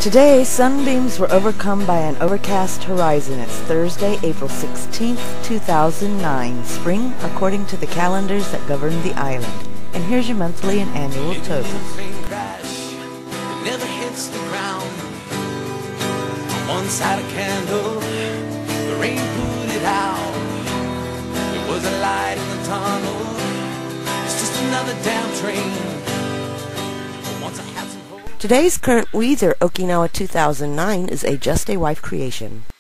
Today, sunbeams were overcome by an overcast horizon. It's Thursday, April 16th, 2009, spring according to the calendars that govern the island. And here's your monthly and annual totals. It never hits the ground. On one side a candle, the rain put it out. There was a light in the tunnel. It's just another damn train. Once I had some hope. Today's current weather, Okinawa 2009, is a Just a Wife creation.